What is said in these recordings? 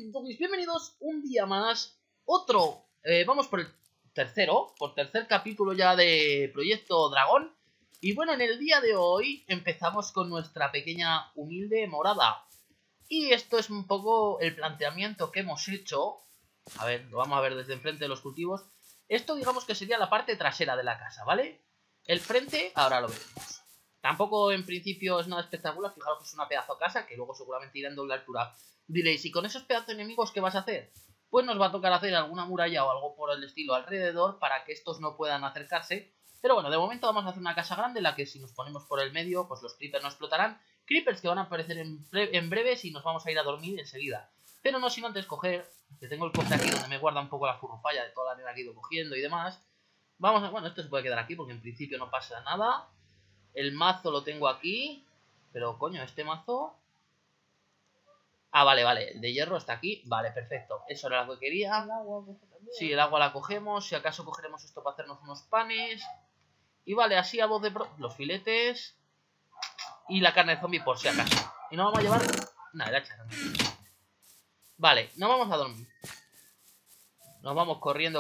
Doggies, bienvenidos un día más. Vamos por el tercer capítulo ya de Proyecto Dragón. Y bueno, en el día de hoy empezamos con nuestra pequeña humilde morada. Y esto es un poco el planteamiento que hemos hecho. A ver, lo vamos a ver desde enfrente de los cultivos. Esto digamos que sería la parte trasera de la casa, ¿vale? El frente, ahora lo veremos. Tampoco en principio es nada espectacular. Fijaros que es una pedazo casa que luego seguramente irá en doble altura. Diréis, ¿y con esos pedazos de enemigos qué vas a hacer? Pues nos va a tocar hacer alguna muralla o algo por el estilo alrededor para que estos no puedan acercarse. Pero bueno, de momento vamos a hacer una casa grande en la que si nos ponemos por el medio, pues los creepers no explotarán. Creepers que van a aparecer en breves y nos vamos a ir a dormir enseguida. Pero no sin antes coger, que tengo el cofre aquí donde me guarda un poco la furrufalla de toda la arena que he ido cogiendo y demás. Bueno, esto se puede quedar aquí porque en principio no pasa nada. El mazo lo tengo aquí. Pero coño, este mazo... Ah, vale, el de hierro está aquí. Vale, perfecto, eso era lo que quería. El agua, sí, el agua la cogemos. Si acaso cogeremos esto para hacernos unos panes. Y vale, así a voz de los filetes. Y la carne de zombie por si acaso. Y no vamos a llevar... Nada, la echarán. Vale, no vamos a dormir. Nos vamos corriendo.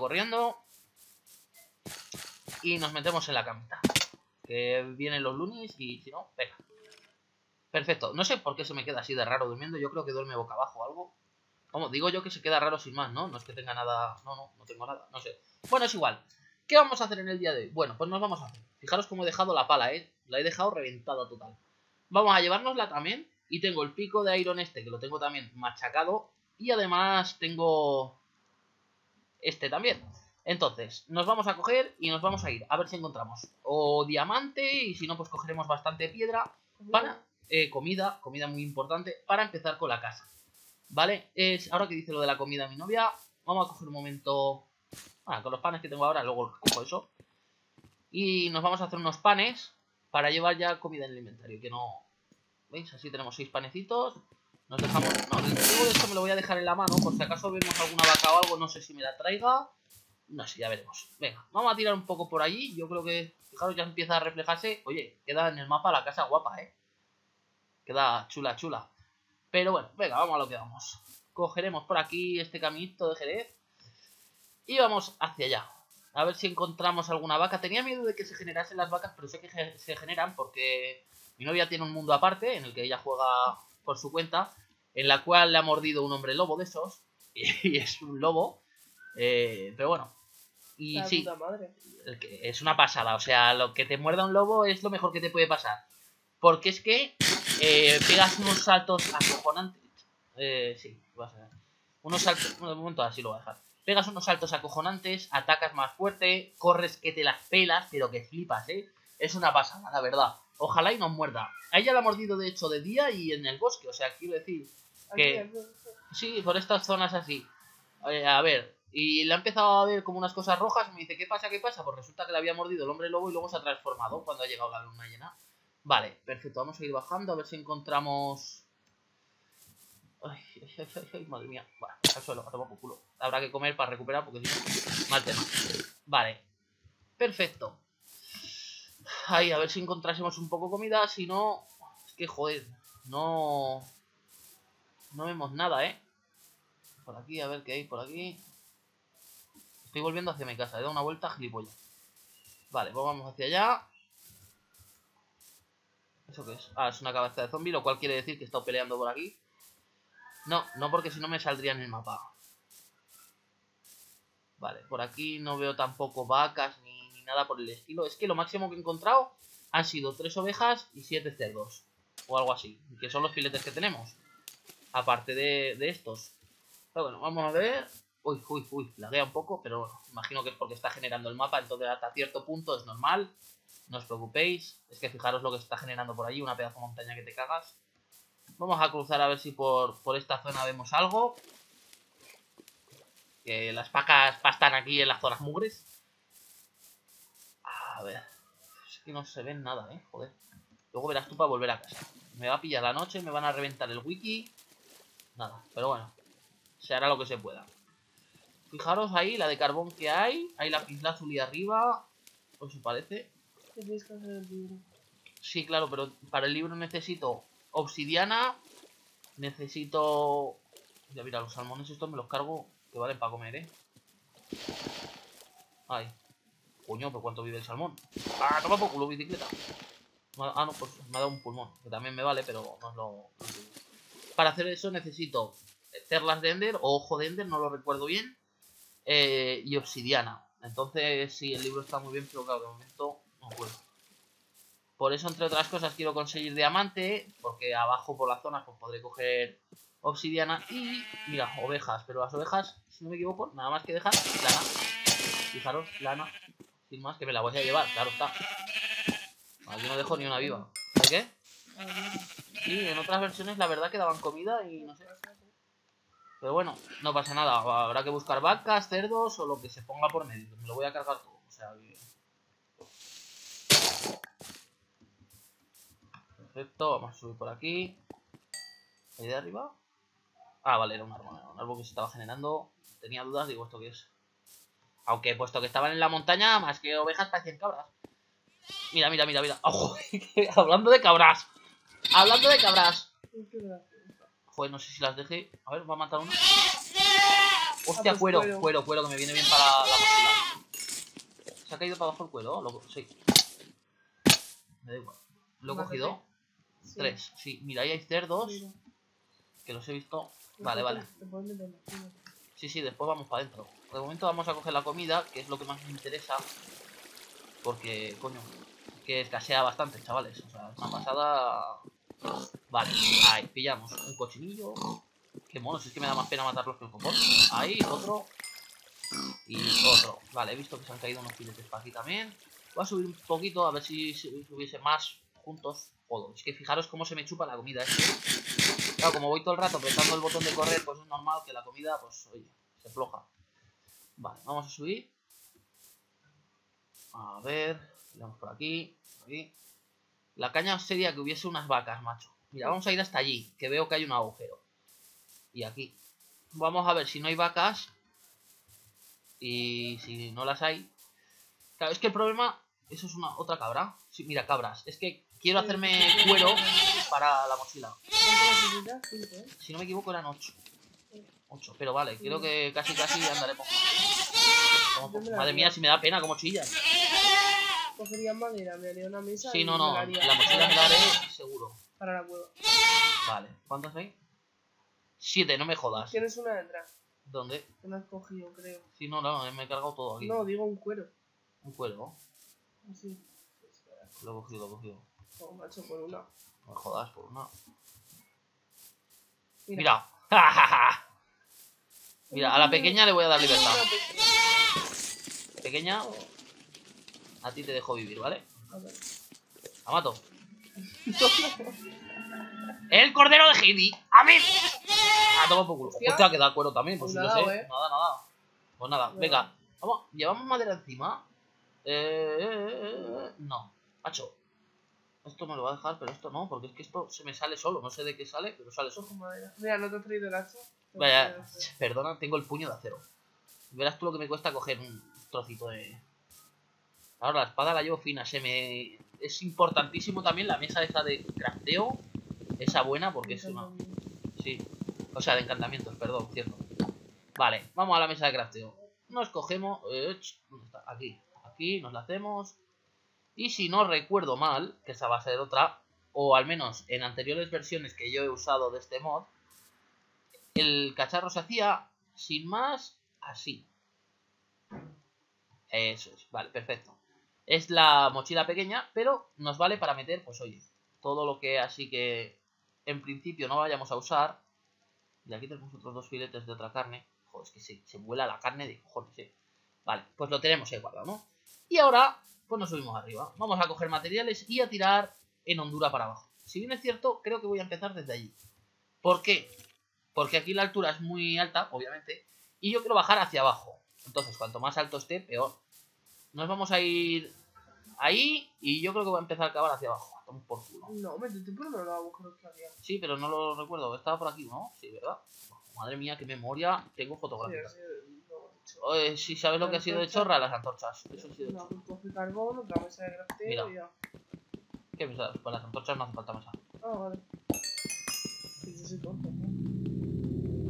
Y nos metemos en la camita. Que vienen los lunis y si no, venga. Perfecto, no sé por qué se me queda así de raro durmiendo. Yo creo que duerme boca abajo o algo. Vamos, digo yo que se queda raro sin más, ¿no? No es que tenga nada... No tengo nada, no sé. Bueno, es igual. ¿Qué vamos a hacer en el día de hoy? Bueno, pues nos vamos a hacer. Fijaros cómo he dejado la pala, ¿eh? La he dejado reventada total. Vamos a llevárnosla también. Y tengo el pico de iron este, que lo tengo también machacado. Y además tengo... este también. Entonces, nos vamos a coger y nos vamos a ir. A ver si encontramos o diamante. Y si no, pues cogeremos bastante piedra. Para... comida muy importante para empezar con la casa. ¿Vale? Ahora que dice lo de la comida mi novia, vamos a coger un momento... con los panes que tengo ahora, luego cojo eso. Y nos vamos a hacer unos panes para llevar ya comida en el inventario. Que no... ¿Veis? Así tenemos 6 panecitos. Nos dejamos... No, el trigo de esto me lo voy a dejar en la mano por si acaso vemos alguna vaca o algo. No sé si me la traiga. No sé, ya veremos. Venga, vamos a tirar un poco por allí. Yo creo que... Fijaros, ya empieza a reflejarse. Oye, queda en el mapa la casa guapa, ¿eh? Queda chula. Pero bueno, venga, vamos a lo que vamos. Cogeremos por aquí este caminito de Jerez. Y vamos hacia allá. A ver si encontramos alguna vaca. Tenía miedo de que se generasen las vacas, pero sé que se generan porque mi novia tiene un mundo aparte en el que ella juega por su cuenta, en la cual le ha mordido un hombre lobo de esos. Y es un lobo. Pero bueno. Y la sí, puta madre. Es una pasada. O sea, lo que te muerda un lobo es lo mejor que te puede pasar. Porque es que pegas unos saltos acojonantes. Sí, vas a ver. Unos saltos. Bueno, de momento así lo voy a dejar. Pegas unos saltos acojonantes, atacas más fuerte, corres que te las pelas, pero que flipas, ¿eh? Es una pasada, la verdad. Ojalá y nos muerda. A ella la ha mordido, de hecho, de día y en el bosque. O sea, quiero decir que... Aquí. Sí, por estas zonas así. A ver, y le ha empezado a ver como unas cosas rojas y me dice, ¿qué pasa? Pues resulta que le había mordido el hombre lobo y luego se ha transformado cuando ha llegado la luna llena. Vale, perfecto, vamos a ir bajando a ver si encontramos... Ay, madre mía. Bueno, al suelo, a tomar por culo. Habrá que comer para recuperar porque si no, mal tema. Vale, perfecto. Ahí, a ver si encontrásemos un poco de comida. Si no, es que joder, no vemos nada, ¿eh? Por aquí, a ver qué hay por aquí. Estoy volviendo hacia mi casa, he dado una vuelta gilipollas. Vale, pues vamos hacia allá. ¿Eso qué es? Ah, es una cabeza de zombie, lo cual quiere decir que he estado peleando por aquí. No, porque si no me saldría en el mapa. Vale, por aquí no veo tampoco vacas ni nada por el estilo. Es que lo máximo que he encontrado han sido 3 ovejas y 7 cerdos. O algo así, que son los filetes que tenemos. Aparte de estos. Pero bueno, vamos a ver. Uy, laguea un poco, pero bueno, imagino que es porque está generando el mapa. Entonces hasta cierto punto es normal. No os preocupéis. Es que fijaros lo que está generando por ahí, una pedazo de montaña que te cagas. Vamos a cruzar a ver si por esta zona vemos algo. Que las vacas pastan aquí en las zonas mugres. A ver. Es que no se ven nada, joder. Luego verás tú para volver a casa. Me va a pillar la noche, me van a reventar el wiki. Nada, pero bueno. Se hará lo que se pueda. Fijaros ahí, la de carbón que hay. Hay la azul y arriba. ¿Os parece? Tenéis que hacer el libro. Sí, claro, pero para el libro necesito obsidiana. Necesito Ya mira, los salmones estos me los cargo, que valen para comer, Ay. Coño, ¿pero cuánto vive el salmón? ¡Ah, toma por culo, bicicleta! Ah, no, pues me ha dado un pulmón, que también me vale, pero no es lo... Para hacer eso necesito perlas de Ender o ojo de Ender, no lo recuerdo bien, y obsidiana. Entonces, sí, el libro está muy bien, pero claro, de momento no puedo. Por eso, entre otras cosas, quiero conseguir diamante, porque abajo por la zona pues podré coger obsidiana y, mira, ovejas. Pero las ovejas, si no me equivoco, nada más que dejan lana. Fijaros, lana, sin más, que me la voy a llevar, claro está. Aquí no dejo ni una viva. ¿De qué? Sí, en otras versiones la verdad que daban comida y no sé. Pero bueno, no pasa nada. Habrá que buscar vacas, cerdos o lo que se ponga por medio. Me lo voy a cargar todo. O sea, que... Perfecto, vamos a subir por aquí. ¿Ahí de arriba? Ah, vale, era un árbol que se estaba generando. Tenía dudas, digo, ¿esto qué es? Aunque puesto que estaban en la montaña, más que ovejas parecían cabras. Mira, mira, mira, mira. ¡Ojo! Hablando de cabras. Hablando de cabras. Joder, no sé si las dejé. A ver, va a matar una. Hostia, cuero, que me viene bien para la mochila. ¿Se ha caído para abajo el cuero? Sí. Me da igual. ¿Lo he cogido? Sí. 3. Sí, mira, ahí hay cerdos. Mira. Que los he visto. Vale, vale. Sí, sí, después vamos para adentro. De momento vamos a coger la comida, que es lo que más me interesa. Porque, coño, que escasea bastante, chavales. O sea, es una pasada. Vale, ahí, pillamos un cochinillo. Qué mono, si es que me da más pena matarlos que el copón. Ahí, otro. Y otro. Vale, he visto que se han caído unos filetes para aquí también. Voy a subir un poquito, a ver si hubiese más juntos. Joder, es que fijaros cómo se me chupa la comida. Claro, como voy todo el rato apretando el botón de correr, pues es normal que la comida, pues, oye, se floja. Vale, vamos a subir. A ver, vamos por aquí, La caña sería que hubiese unas vacas, macho. Mira, vamos a ir hasta allí, que veo que hay un agujero. Y aquí. Vamos a ver si no hay vacas. Y si no las hay. Claro, es que el problema... Eso es otra cabra. Sí, mira, cabras. Es que quiero hacerme cuero para la mochila. Si no me equivoco eran 8. 8, pero vale, creo que casi andaremos. Madre mía, si me da pena como chillan. Cogería madera, me haría una mesa. Sí, no, la mochila me la haré seguro. Para la cueva. Vale, ¿cuántas hay? 7, no me jodas. Tienes una detrás. ¿Dónde? Que no has cogido, creo. Sí, no, me he cargado todo aquí. No, digo un cuero. ¿Un cuero? Sí. Lo he cogido. Oh, macho, por una. No me jodas, por una. Mira. Mira, a la pequeña le voy a dar libertad. Pequeña, a ti te dejo vivir, ¿vale? La mato. ¡El cordero de Heidi! ¡A mí! Ah, toma por culo. Hostia, que da cuero también, pues si lo sé. Nada. Pues nada, venga. Vamos, ¿llevamos madera encima? No. Macho. Esto me lo va a dejar, pero esto no, porque es que esto se me sale solo. No sé de qué sale, pero sale solo. Mira, ¿no te has traído el hacha? Vaya, perdona, tengo el puño de acero. Verás tú lo que me cuesta coger un trocito de... Ahora la espada la llevo fina, es importantísimo también la mesa esa de crafteo. Esa buena, porque es una... Sí, o sea, de encantamientos, perdón, cierto. Vale, vamos a la mesa de crafteo. Nos cogemos... ¿Dónde está? Aquí nos la hacemos. Y si no recuerdo mal, que esa va a ser otra, o al menos en anteriores versiones que yo he usado de este mod, el cacharro se hacía sin más así. Eso es, vale, perfecto. Es la mochila pequeña, pero nos vale para meter, pues oye, todo lo que así que en principio no vayamos a usar. Y aquí tenemos otros 2 filetes de otra carne. Joder, es que se vuela la carne de cojones, Vale, pues lo tenemos ahí guardado, ¿no? Y ahora, pues nos subimos arriba. Vamos a coger materiales y a tirar en hondura para abajo. Si bien es cierto, creo que voy a empezar desde allí. ¿Por qué? Porque aquí la altura es muy alta, obviamente, y yo quiero bajar hacia abajo. Entonces, cuanto más alto esté, peor. Nos vamos a ir ahí y yo creo que voy a empezar a cavar hacia abajo. Estamos por culo. No, métete por los agujeros que había. Sí, pero no lo recuerdo. Estaba por aquí, ¿no? Sí, ¿verdad? Madre mía, qué memoria tengo fotográfica. Sí, ¿sabes lo que ha sido de chorra? Las antorchas. Eso ha sido de chorra. Coge carbón, otra mesa de crafteo y ya. ¿Qué mesa? Para las antorchas no hace falta mesa. Ah, vale. Sí, yo soy tonto, ¿no?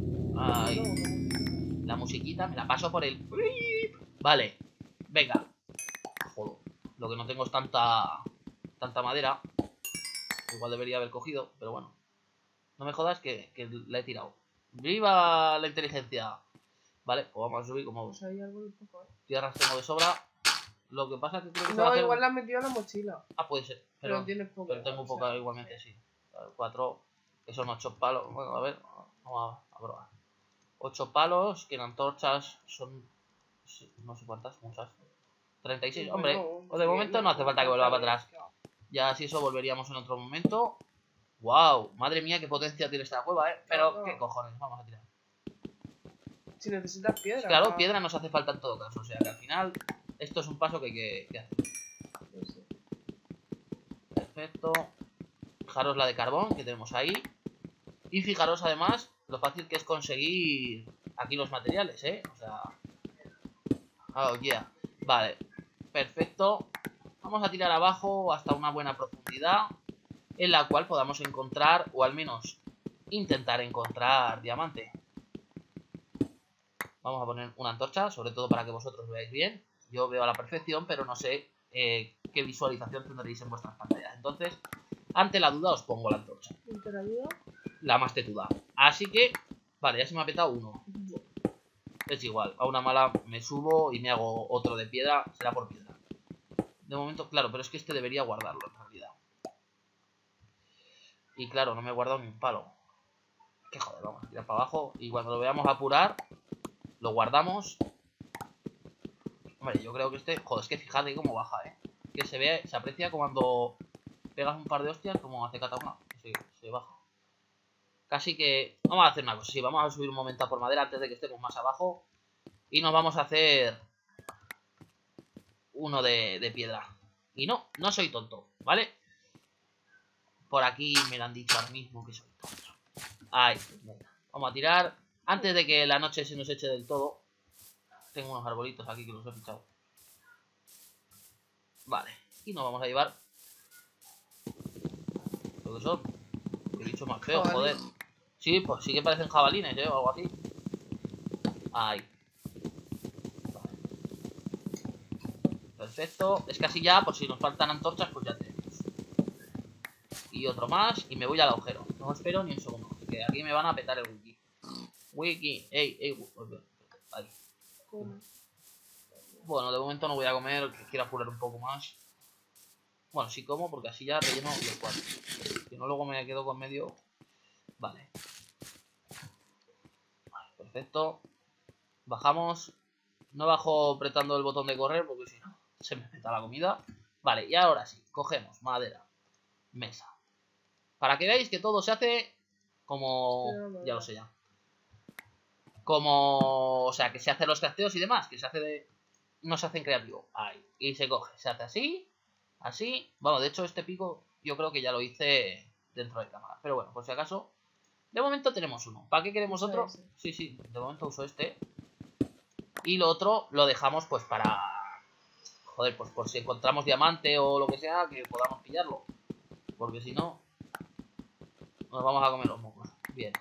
Ay, la musiquita me la paso por el... Vale, venga. Joder, lo que no tengo es tanta madera. Igual debería haber cogido, pero bueno. No me jodas que la he tirado. ¡Viva la inteligencia! Vale, pues vamos a subir como... Pues hay algo de poco, Tierras tengo de sobra. Lo que pasa es que creo que se va a No, hacer... igual la has metido en la mochila. Ah, puede ser. Pero tienes poco. Pero tengo poca igualmente, sí. 4, que son 8 palos. Bueno, a ver, vamos a probar. 8 palos, que en antorchas son... no sé cuántas, muchas. 36, hombre. Pues de momento no hace falta que vuelva para atrás. Ya si eso volveríamos en otro momento. ¡Wow! Madre mía, qué potencia tiene esta cueva, ¿eh? Pero, ¿qué cojones? Vamos a tirar. Si necesitas piedra. Claro, piedra nos hace falta en todo caso. O sea que al final, esto es un paso que hay que hacer. Sí. Perfecto. Fijaros la de carbón que tenemos ahí. Y fijaros además lo fácil que es conseguir aquí los materiales, ¿eh? O sea... Oh, yeah. Vale. Perfecto. Vamos a tirar abajo hasta una buena profundidad en la cual podamos encontrar, o al menos intentar encontrar diamante. Vamos a poner una antorcha, sobre todo para que vosotros veáis bien. Yo veo a la perfección, pero no sé qué visualización tendréis en vuestras pantallas. Entonces, ante la duda os pongo la antorcha. La más tetuda. Así que, vale, ya se me ha petado uno. Es igual, a una mala me subo y me hago otro de piedra, será por piedra. De momento, claro, pero es que este debería guardarlo en realidad. Y claro, no me he guardado ni un palo. Que joder, vamos a tirar para abajo. Y cuando lo veamos apurar, lo guardamos. Hombre, yo creo que este... Joder, es que fíjate cómo baja, Que se ve, se aprecia cuando pegas un par de hostias, como hace cada una. Se baja. Casi que... Vamos a hacer una cosa. Sí, vamos a subir un momento por madera antes de que estemos más abajo. Y nos vamos a hacer uno de piedra. Y no soy tonto, ¿vale? Por aquí me lo han dicho ahora mismo que soy tonto. Ahí, venga. Vamos a tirar. Antes de que la noche se nos eche del todo. Tengo unos arbolitos aquí que los he fichado. Vale. Y nos vamos a llevar lo que son. Qué bicho más feo, joder. Sí, pues sí que parecen jabalines, o algo así. Ahí. Vale. Perfecto. Es que así ya, pues si nos faltan antorchas, pues ya tenemos. Y otro más. Y me voy al agujero. No espero ni un segundo. Que aquí me van a petar el wiki. Wiki. Ey. Ahí. Bueno, de momento no voy a comer. Que quiero apurar un poco más. Bueno, sí como porque así ya relleno los 4. Si no, luego me quedo con medio. Vale. Perfecto. Bajamos. No bajo apretando el botón de correr porque si no se me peta la comida. Vale, y ahora sí. Cogemos madera. Mesa. Para que veáis que todo se hace como... Ya lo sé ya. Como... O sea, que se hacen los crafteos y demás. Que se hace de... No se hace en creativo. Ahí. Y se coge. Se hace así. Así. Bueno, de hecho este pico yo creo que ya lo hice dentro de cámara. Pero bueno, por si acaso... De momento tenemos uno. ¿Para qué queremos otro? Sí. De momento uso este. Y lo otro lo dejamos pues para... Joder, pues por si encontramos diamante o lo que sea, que podamos pillarlo. Porque si no... Nos vamos a comer los mocos. Bien.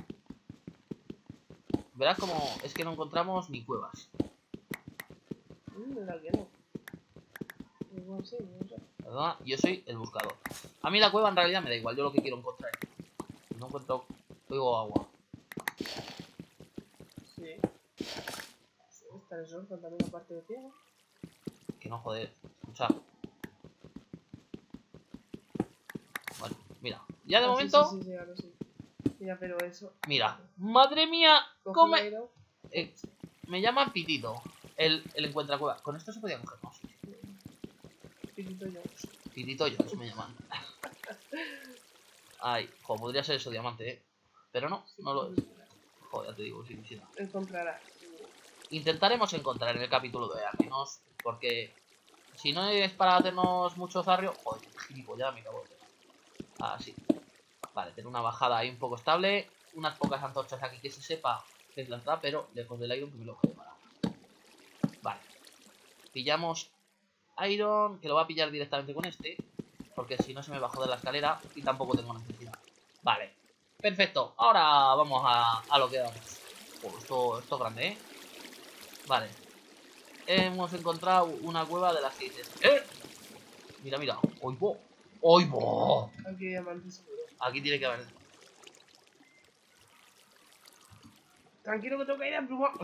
Verás como es que no encontramos ni cuevas. ¿Verdad que no? Igual sí, no sé. ¿Verdad? Yo soy el buscador. A mí la cueva en realidad me da igual. Yo lo que quiero encontrar. Si no encuentro... Oigo agua. Sí. Está el sol también aparte de ciego. Que no, joder. Escucha. Bueno, mira. Ya de momento... Sí, ahora sí. Mira, pero eso... Mira. ¡Madre mía! Come... Me llaman Pitito. El encuentra cueva. Con esto se podía coger, ¿no? Sí. Pitito Jones. Pitito Jones me llaman. Ay, joder, podría ser eso diamante, Pero no, no lo es. Joder, ya te digo, si quisiera. Encontrarás. Intentaremos encontrar en el capítulo de al menos, porque si no es para hacernos mucho zarrio... Joder, gilipollas, me cago. Así. Vale, tener una bajada ahí un poco estable. Unas pocas antorchas aquí que se sepa que es la entrada, pero lejos del iron que me lo coge para. Vale. Pillamos iron, que lo va a pillar directamente con este, porque si no se me va a joder la escalera y tampoco tengo necesidad. Vale. Perfecto. Ahora vamos a lo que vamos. Esto es grande, ¿eh? Vale. Hemos encontrado una cueva de las 6. ¡Eh! Mira, mira. ¡Oibo! ¡Oibo! Aquí hay diamantes seguro. Aquí tiene que haber. Tranquilo que tengo que ir a pluma.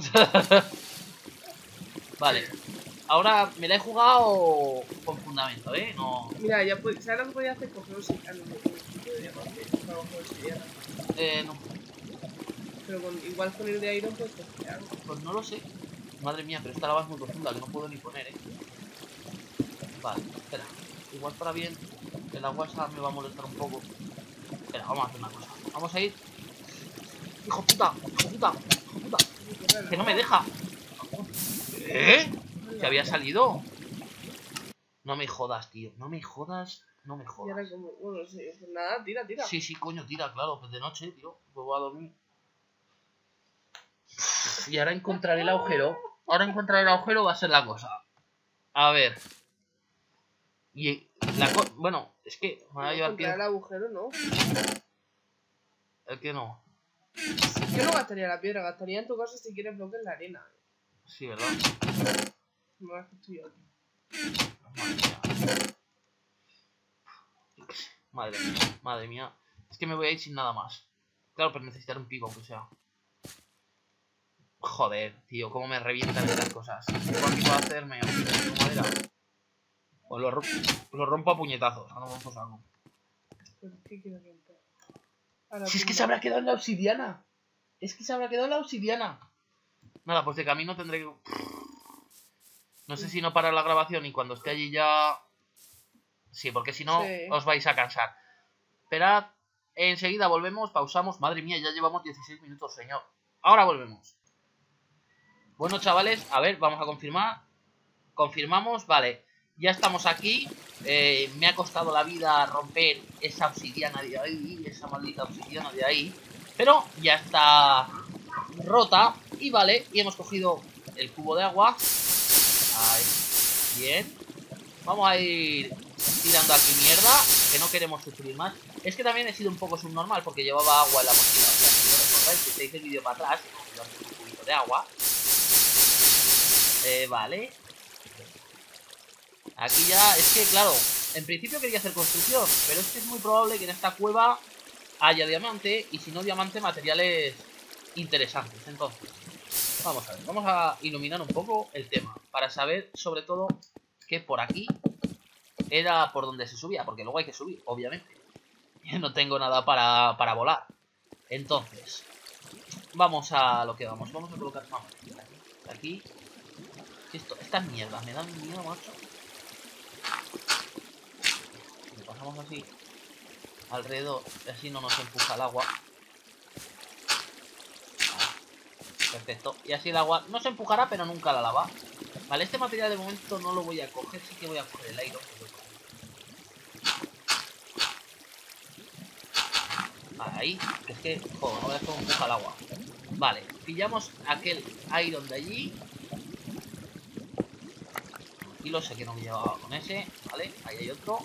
Vale. Ahora me la he jugado con fundamento, ¿eh? No. Mira, ya puedes. ¿Sabes lo que podía hacer? Coger un tipo de diamante para abajo de obsidiana. No. Pero igual con el de Iron puedes coger algo. Pues no lo sé. Madre mía, pero esta lava es muy profunda, que no puedo ni poner, ¿eh? Vale, espera. Igual para bien. El agua esa me va a molestar un poco. Espera, vamos a hacer una cosa. Vamos a ir. ¡Hijo puta! ¡Hijo puta! ¡Hijo puta! ¡Que no me deja! ¿Eh? ¿Que había salido? No me jodas, tío. No me jodas. No me Y jodas. ahora como. Bueno, sí, pues nada, tira. Sí, sí, coño, tira, claro. Pues de noche, tío. Vuelvo a dormir. Y ahora encontraré el agujero. Ahora encontrar el agujero va a ser la cosa. A ver. Y bueno, es que me va a llevar Encontrar el tiempo. agujero, ¿no? El que no. Yo no gastaría la piedra, gastaría en tu caso si quieres bloques la arena. Sí, ¿verdad? No la que estoy aquí. Madre mía. Madre mía, madre mía. Es que me voy a ir sin nada más. Claro, pero necesitaré un pico, aunque sea. Joder, tío, cómo me revientan estas cosas. Tengo aquí para hacerme un pico de madera. Pues lo rompo a puñetazos. A no vamos a algo. ¿Pero qué quiero romper? Ahora Si es que pumba. se habrá quedado en la obsidiana. Es que se habrá quedado en la obsidiana. Nada, pues de camino tendré que... No sé si no parar la grabación y cuando esté allí ya... Sí, porque si no Sí. os vais a cansar. Esperad, enseguida volvemos, pausamos. Madre mía, ya llevamos 16 minutos, señor. Ahora volvemos. Bueno, chavales, a ver, vamos a confirmar. Confirmamos, vale. Ya estamos aquí. Me ha costado la vida romper esa obsidiana de ahí, esa maldita obsidiana de ahí. Pero ya está rota. Y vale, y hemos cogido el cubo de agua. Ahí. Bien. Vamos a ir tirando aquí mierda, que no queremos sufrir más. Es que también he sido un poco subnormal porque llevaba agua en la mochila. O sea, si lo recordáis, que te hice el vídeo para atrás, he cogido un cubito de agua. Vale. Aquí ya, es que claro, en principio quería hacer construcción, pero es que es muy probable que en esta cueva haya diamante, y si no diamante, materiales interesantes. Entonces, vamos a ver, vamos a iluminar un poco el tema, para saber sobre todo que por aquí era por donde se subía, porque luego hay que subir, obviamente. No tengo nada para volar. Entonces, vamos a lo que vamos. Vamos a colocar aquí. Estas mierdas me dan miedo, macho. Lo pasamos así alrededor, y así no nos empuja el agua. Perfecto. Y así el agua no se empujará, pero nunca la lava. Vale, este material de momento no lo voy a coger. Sí que voy a coger el iron. Ahí, que es que, joder, no veas cómo empuja el agua. Vale, pillamos aquel iron de allí. Y lo sé que no me llevaba con ese. Vale, ahí hay otro.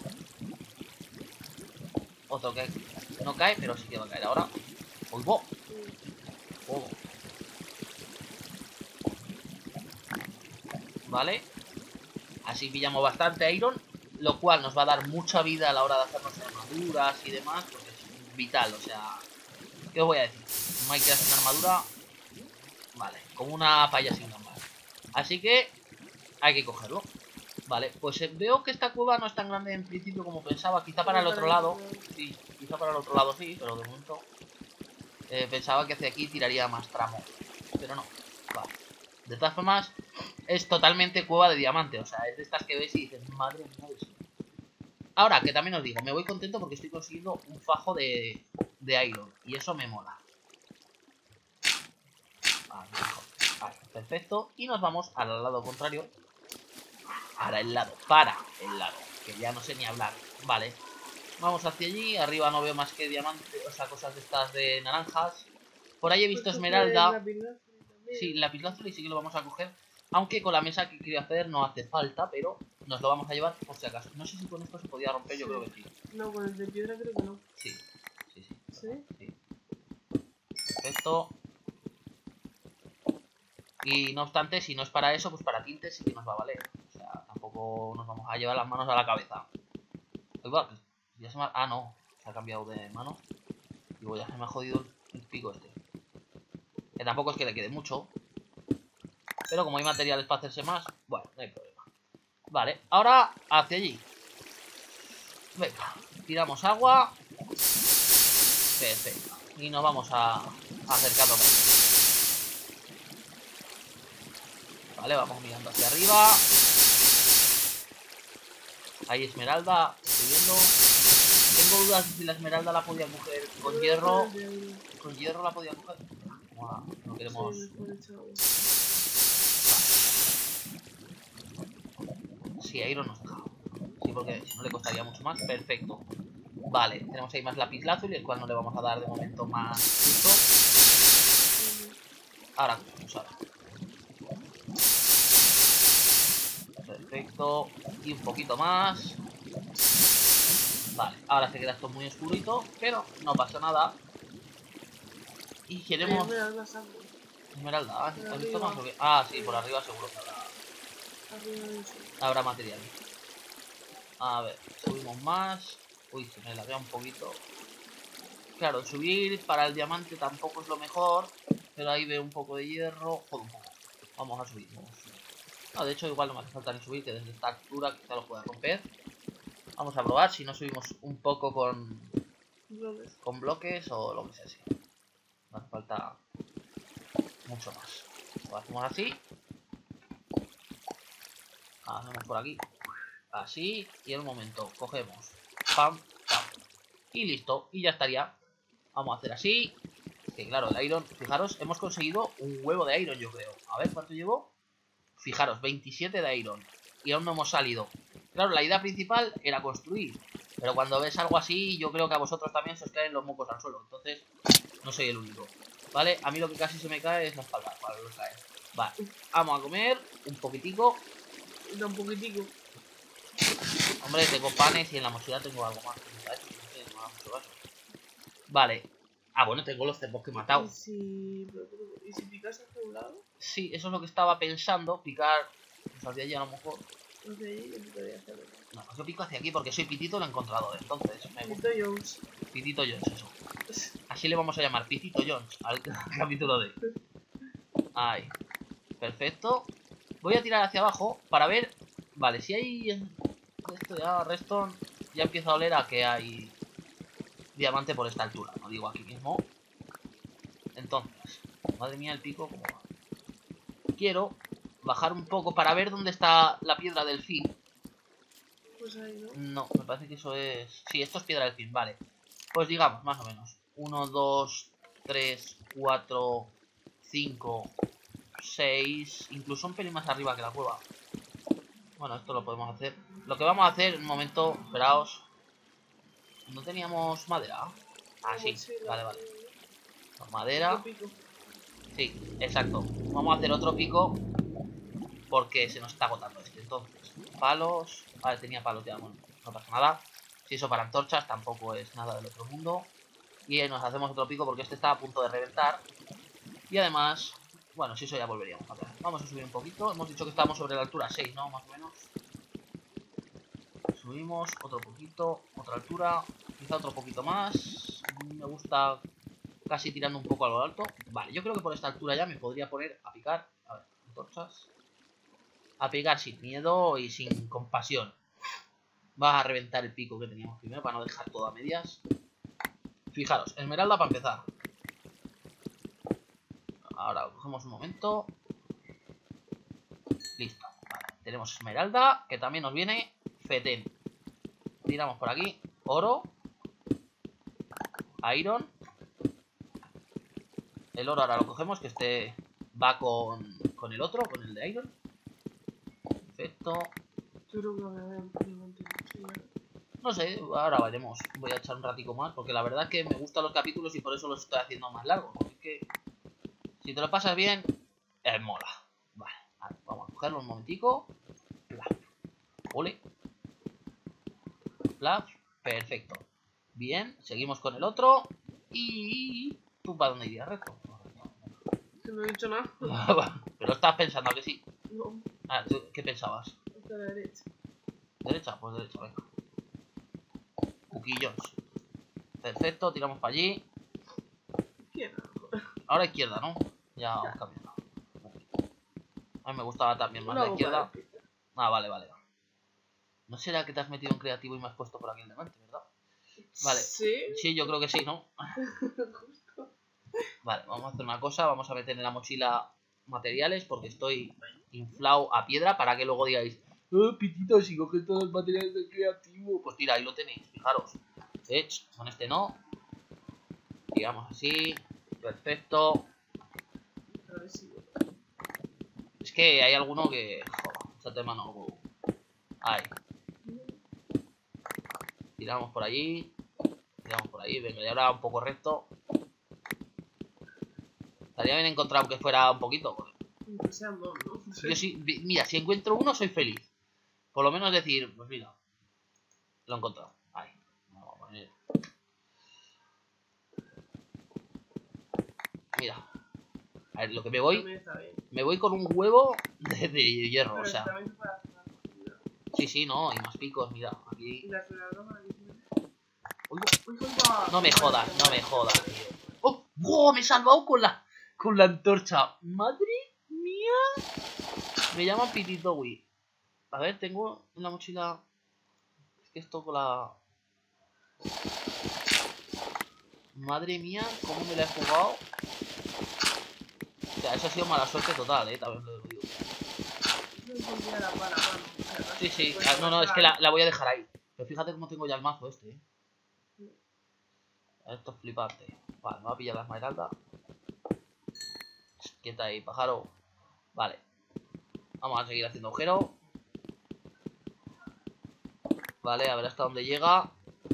Otro que no cae, pero sí que va a caer ahora. ¡Uy, bo! Oh. Vale. Así pillamos bastante iron, lo cual nos va a dar mucha vida a la hora de hacernos armaduras y demás, porque es vital, o sea... ¿Qué os voy a decir? Minecraft sin armadura... Vale, como una palla sin gambas. Así que hay que cogerlo. Vale, pues veo que esta cueva no es tan grande en principio como pensaba. Quizá para el otro lado. Sí, quizá para el otro lado sí, pero de momento... pensaba que hacia aquí tiraría más tramo. Pero no. Vale. De todas formas, es totalmente cueva de diamante. O sea, es de estas que ves y dices, madre mía. Ahora, que también os digo, me voy contento porque estoy consiguiendo un fajo de iron. Y eso me mola. Vale, perfecto. Y nos vamos al lado contrario. Para el lado. Que ya no sé ni hablar. Vale. Vamos hacia allí. Arriba no veo más que diamantes. O sea, cosas de estas de naranjas. Por ahí he visto esmeralda. Sí, lapislázuli sí que lo vamos a coger. Aunque con la mesa que quiero hacer no hace falta, pero nos lo vamos a llevar por si acaso. No sé si con esto se podía romper, yo creo que sí. No, con el de piedra creo que no. Sí. ¿Sí? Sí. Perfecto. Y no obstante, si no es para eso, pues para tintes sí que nos va a valer. O sea, tampoco nos vamos a llevar las manos a la cabeza. Igual, ya se me ha... Ah, no, se ha cambiado de mano. Digo, ya se me ha jodido el pico este. Que tampoco es que le quede mucho. Pero como hay materiales para hacerse más, bueno, no hay problema. Vale, ahora hacia allí. Venga, tiramos agua. Perfecto. Y nos vamos a acercando más. Vale, vamos mirando hacia arriba. Hay esmeralda, estoy viendo. Tengo dudas de si la esmeralda la podía coger con hierro. Con hierro la podía coger. No queremos... Sí, Iron nos deja. Sí, porque si no le costaría mucho más. Perfecto. Vale, tenemos ahí más lapislázuli, el cual no le vamos a dar de momento más uso. Ahora cogemos, ahora. Perfecto. Y un poquito más. Vale, ahora se queda esto muy oscurito, pero no pasa nada. Y queremos... Esmeralda, ¿has visto más o qué? Ah, sí, por arriba seguro que habrá material. A ver, subimos más. Uy, se me laguea un poquito. Claro, subir para el diamante tampoco es lo mejor. Pero ahí veo un poco de hierro. Joder, un poco. Vamos a subir, vamos a subir. No, de hecho igual no me hace falta ni subir, que desde esta altura quizá lo pueda romper. Vamos a probar si no subimos un poco con bloques o lo que sea así. No hace falta mucho más. Lo hacemos así. Hacemos por aquí. Así. Y en un momento cogemos. Pam, pam. Y listo. Y ya estaría. Vamos a hacer así. Que claro, el iron. Fijaros, hemos conseguido un huevo de iron, yo creo. A ver, ¿cuánto llevo? Fijaros, 27 de iron. Y aún no hemos salido. Claro, la idea principal era construir. Pero cuando ves algo así, yo creo que a vosotros también se os caen los mocos al suelo. Entonces, no soy el único. ¿Vale? A mí lo que casi se me cae es la espalda. Vale, lo cae. Vale. Vamos a comer un poquitico. Un poquitico. Hombre, tengo panes y en la mochila tengo algo más. Vale. Ah, bueno, tengo los cebos que he matado. ¿Y si picas hacia un lado? Sí, eso es lo que estaba pensando. Picar. Pues hacia allí a lo mejor. Hacia allí, yo podría hacerlo. No, yo pico hacia aquí porque soy Pitito el encontrador. Entonces, me gusta. Pitito Jones. Pitito Jones, eso. Así le vamos a llamar, Pitito Jones, al capítulo de... Ahí. Perfecto. Voy a tirar hacia abajo para ver... Vale, si hay... Esto ya, Redstone, ya empieza a oler a que hay diamante por esta altura. No digo aquí mismo. Entonces, madre mía el pico, ¿cómo va? Quiero bajar un poco para ver dónde está la piedra del fin. Pues ahí, ¿no? No, me parece que eso es... Sí, esto es piedra del fin, vale. Pues digamos, más o menos. 1, 2, 3, 4, 5, 6... Incluso un pelín más arriba que la cueva. Bueno, esto lo podemos hacer. Lo que vamos a hacer en un momento, esperaos. ¿No teníamos madera? Ah, sí, vale, vale. Con madera. Sí, exacto. Vamos a hacer otro pico porque se nos está agotando este. Entonces, palos. Vale, tenía palos ya, bueno, no pasa nada. Si eso para antorchas tampoco es nada del otro mundo. Y nos hacemos otro pico porque este está a punto de reventar. Y además, bueno, si eso ya volveríamos a ver. Vamos a subir un poquito. Hemos dicho que estamos sobre la altura 6, ¿no? Más o menos. Subimos otro poquito, otra altura, quizá otro poquito más. Me gusta casi tirando un poco a lo alto. Vale, yo creo que por esta altura ya me podría poner a picar. A ver, antorchas. A picar sin miedo y sin compasión. Va a reventar el pico que teníamos primero para no dejar todo a medias. Fijaros, esmeralda para empezar. Ahora lo cogemos un momento. Listo. Vale, tenemos esmeralda, que también nos viene fetén. Tiramos por aquí. Oro. Iron. El oro ahora lo cogemos, que este va con el otro, con el de Iron. Perfecto. No sé, ahora veremos. Voy a echar un ratico más, porque la verdad es que me gustan los capítulos y por eso los estoy haciendo más largos. Es que si te lo pasas bien, mola. Vale, vamos a cogerlo un momentico. Ole. Perfecto. Bien, seguimos con el otro. Y... ¿Tú para dónde irías, Reto? Que no he dicho nada. Pero estás pensando que sí. No, Ah, ¿qué pensabas? hasta la derecha. ¿Derecha? Pues derecha, venga. Cuquillones. Perfecto, tiramos para allí. Izquierda. Ahora izquierda, ¿no? Ya vamos cambiando. A mí me gustaba también más la izquierda. Ah, vale, vale. ¿No será que te has metido en creativo y me has puesto por aquí el diamante, verdad? Vale. ¿Sí? Sí, yo creo que sí, ¿no? Justo. Vale, vamos a hacer una cosa. Vamos a meter en la mochila materiales porque estoy inflado a piedra para que luego digáis: oh, Pitito, si coges todos los materiales del creativo. Pues tira, ahí lo tenéis, fijaros. Con este no. Digamos así. Perfecto. A ver si... Es que hay alguno que... Joder, échate mano al huevo. Ahí. Tiramos por allí. Tiramos por ahí. Venga, y ahora un poco recto. Estaría bien encontrar que fuera un poquito. Que sean dos, ¿no? Yo sí, mira, si encuentro uno soy feliz. Por lo menos decir, pues mira, lo he encontrado. Ahí. Vamos a poner. Mira. A ver, lo que me voy. También está bien. Me voy con un huevo de hierro, Pero o sea. también se puede hacer más cocina. Sí, sí, no, y más picos, mira. Aquí. Y la aceleradora dice... Uy, Uy, compa. no me jodas, no me jodas, tío. ¡Oh! ¡Oh! Me he salvado con la antorcha. ¡Madre mía! Me llaman Pitito, güey. A ver, tengo en la mochila. Es que esto con la. Madre mía, cómo me la he jugado. O sea, eso ha sido mala suerte total, también lo digo. Sí, sí, no, es que la voy a dejar ahí. Pero fíjate cómo tengo ya el mazo este, Esto es flipante. Vale, me voy a pillar la esmeralda. Quieta ahí, pájaro. Vale. Vamos a seguir haciendo agujero. Vale, a ver hasta dónde llega.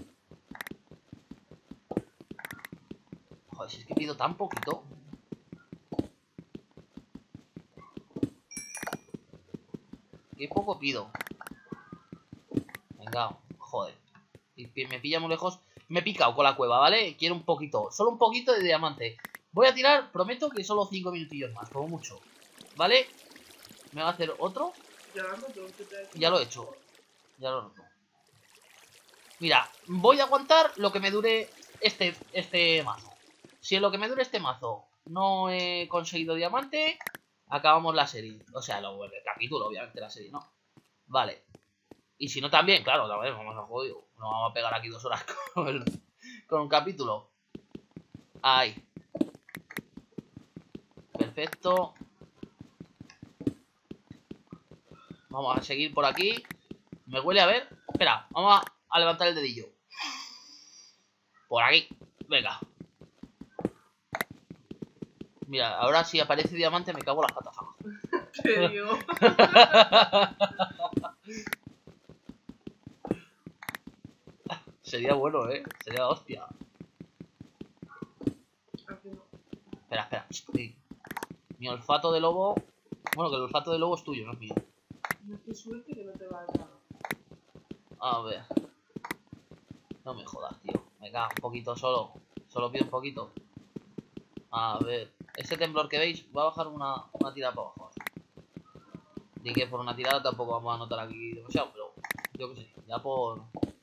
Joder, si es que pido tan poquito. Qué poco pido. Venga, joder. Y me pilla muy lejos. Me he picado con la cueva, ¿vale? Quiero un poquito, solo un poquito de diamante. Voy a tirar, prometo que solo 5 minutillos más, como mucho. ¿Vale? Me va a hacer otro. Ya lo he hecho. Ya lo noto. Mira, voy a aguantar lo que me dure este mazo. Si en lo que me dure este mazo no he conseguido diamante, acabamos la serie. O sea, el capítulo, obviamente, la serie, ¿no? Vale. Y si no también, claro, también vamos a joder. No vamos a pegar aquí 2 horas con un capítulo. Ahí. Perfecto. Vamos a seguir por aquí. Me huele a ver. Espera, vamos a levantar el dedillo. Por aquí. Venga. Mira, ahora si aparece diamante me cago en las patas. Te digo. Sería bueno, sería hostia. Aquí no. Espera. Sí. Mi olfato de lobo. Bueno, que el olfato de lobo es tuyo, no es mío. No, qué suerte que no te va a dar. A ver. No me jodas, tío. Venga, un poquito solo. Solo pido un poquito. A ver. Ese temblor que veis, va a bajar una tirada para abajo. Ni que por una tirada tampoco vamos a notar aquí demasiado, pero yo qué sé, ya por...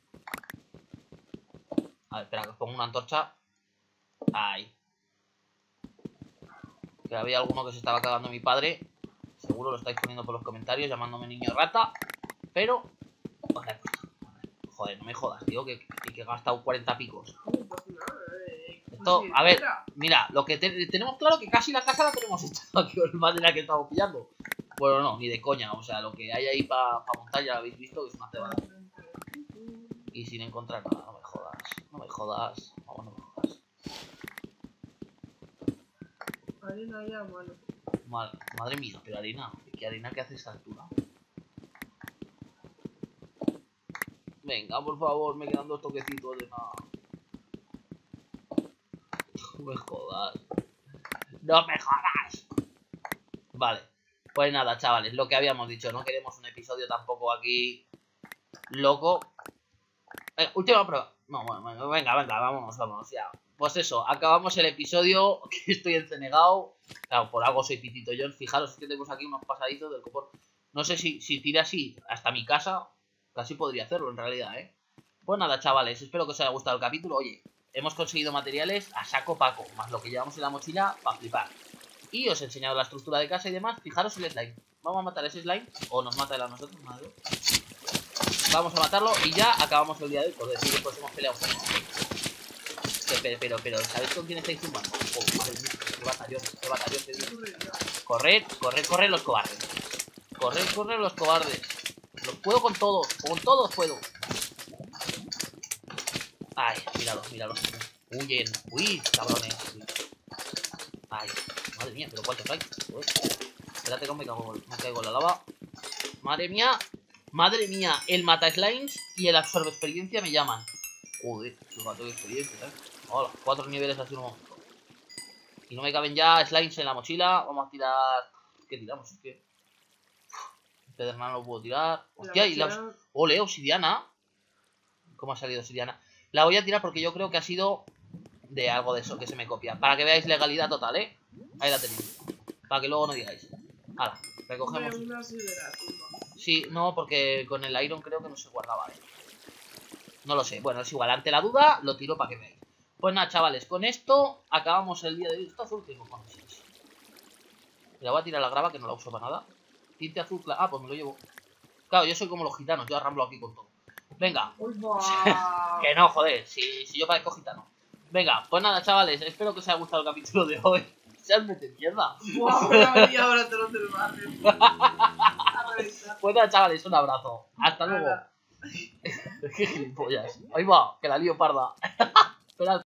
A ver, espera, que os pongo una antorcha. Ahí. Que había alguno que se estaba cagando mi padre. Seguro lo estáis poniendo por los comentarios, llamándome niño rata. Pero... Joder, no me jodas, tío, que he gastado 40 picos. Esto, a ver, mira, lo que tenemos claro que casi la casa la tenemos hecha aquí con el madera que estamos pillando. Bueno, no, ni de coña, o sea, lo que hay ahí para montar ya lo habéis visto, que es una cebada. Y sin encontrar nada, no me jodas, no me jodas, vamos, no me jodas. Harina ya, bueno. Madre mía, pero harina, ¿qué harina que hace esta altura? Venga, por favor, me quedan 2 toquecitos de nada. No me jodas. ¡No me jodas! Vale. Pues nada, chavales, lo que habíamos dicho. No queremos un episodio tampoco aquí loco. Última prueba. No, bueno, venga, vámonos ya. pues eso, acabamos el episodio, que estoy encenegado. Claro, por algo soy Pitito John. Fijaros, es que tenemos aquí unos pasadizos del copor. No sé si tire así hasta mi casa, casi podría hacerlo en realidad, ¿eh? Pues nada, chavales, espero que os haya gustado el capítulo. Oye, hemos conseguido materiales a saco paco, más lo que llevamos en la mochila para flipar. Y os he enseñado la estructura de casa y demás. Fijaros el slime. Vamos a matar ese slime, o nos mata él a nosotros, madre. Vamos a matarlo y ya acabamos el día de hoy. Por decir, después hemos peleado. Pero, ¿sabéis con quién estáis zumbando? Oh, madre mía, qué batallón, te digo. Corred los cobardes. Corred los cobardes. Los puedo con todos puedo. Ay, míralos. Huyen, uy, cabrones. Ay, madre mía, pero ¿cuántos hay? Pues, espérate que me caigo en la lava. Madre mía, el mata slimes y el absorbe experiencia me llaman. Joder, su gato de experiencia, ¿eh? Hola, 4 niveles así en un momento. Y no me caben ya slimes en la mochila. Vamos a tirar. ¿Qué tiramos? ¿Qué? Pedernal no lo puedo tirar. Hostia, y la. Ole, obsidiana. ¿Cómo ha salido obsidiana? La voy a tirar porque yo creo que ha sido de algo de eso que se me copia. Para que veáis legalidad total, ¿eh? Ahí la tenéis. Para que luego no digáis. Ahora, recogemos. Sí, no, porque con el iron creo que no se guardaba, ¿eh? No lo sé. Bueno, es igual. Ante la duda, lo tiro para que veáis. Pues nada, chavales, con esto acabamos el día de hoy. Esto azul, ¿qué cojones es? Le voy a tirar la grava que no la uso para nada. Tinte azul, ah, pues me lo llevo. Claro, yo soy como los gitanos, yo arramblo aquí con todo. Venga. Que no, joder, si yo parezco gitano. Venga, pues nada, chavales, espero que os haya gustado el capítulo de hoy. Se mete mierda. Ahora te lo barrio. Pues nada, chavales, un abrazo. Hasta luego. Qué gilipollas. Ahí va, que la lío parda. Esperad.